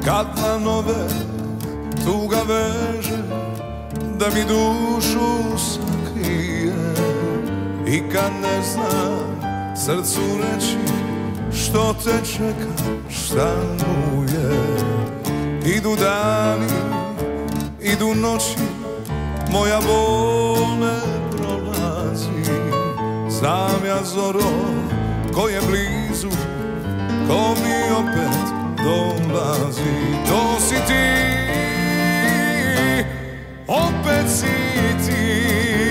kad planove tuga veže, da mi dušu sakrije. I kad ne znam srcu reći što te čeka, šta mu je. Idu dani, idu noći, moja bol ne prolazi. Znam ja zoro ko je blizu, ko mi opet dolazi. To si ti, opet si ti.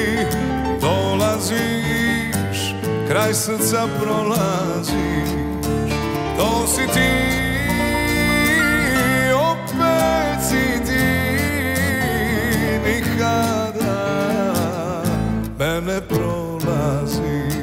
Dolaziš, kraj srca prolaziš. To si ti, opet si ti. Nikada mene prolaziš.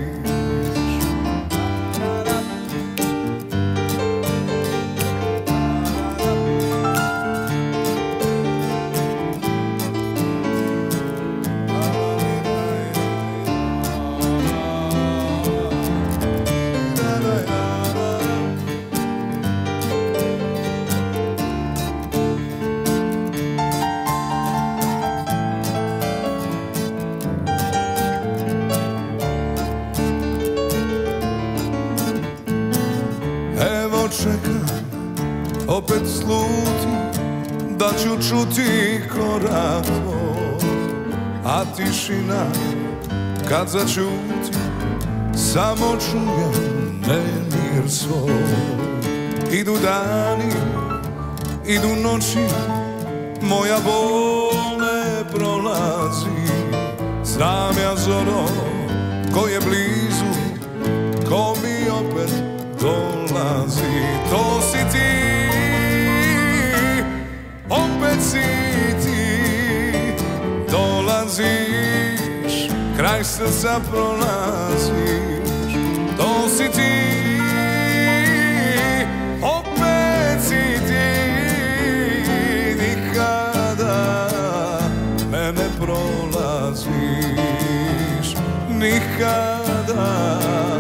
Čekam, opet sluti, da ću čuti korak tvoj. A tišina kad začuti, samo čujem nemir svoj. Idu dani, idu noći, moja bol ne prolazi. Znam ja zoro ko je blizu, ko mi opet dolazi. To si ti, opet si ti. Dolaziš, kraj srca prolaziš. To si ti, opet si ti. Nikada me ne prolaziš. Nikada